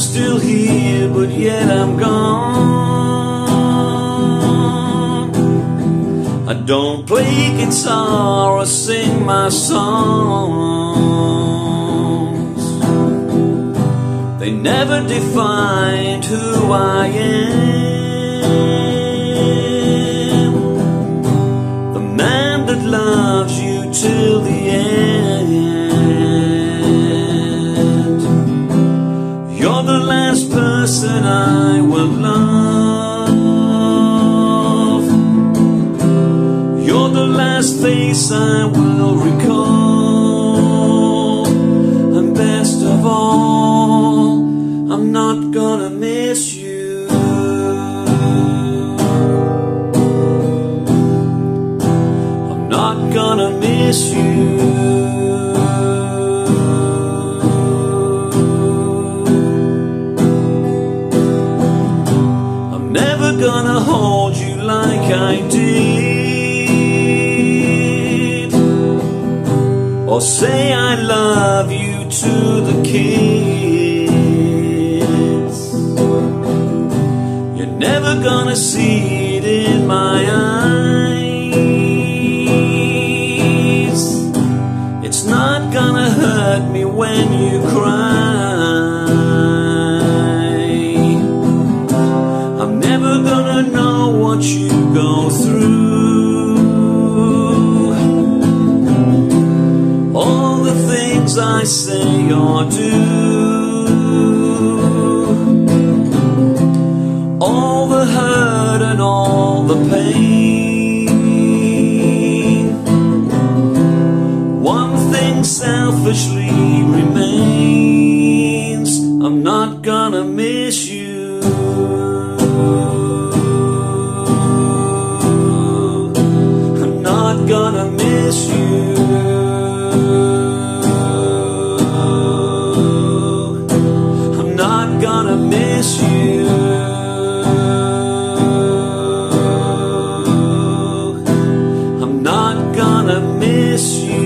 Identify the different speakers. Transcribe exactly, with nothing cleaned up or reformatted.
Speaker 1: still here, but yet I'm gone. I don't play guitar or sing my songs. They never defined who I am. The man that loves you till the end. You're the last person I will love. You're the last face I will recall. And best of all, I'm not gonna miss you. I'm not gonna miss you. Gonna hold you like I did, or say I love you to the kids. You're never gonna see it in my eyes. It's not gonna hurt me when you cry. What you go through, all the things I say or do, all the hurt and all the pain. One thing selfishly remains: I'm not gonna miss you. Gonna miss you. I'm not gonna miss you. I'm not gonna miss you.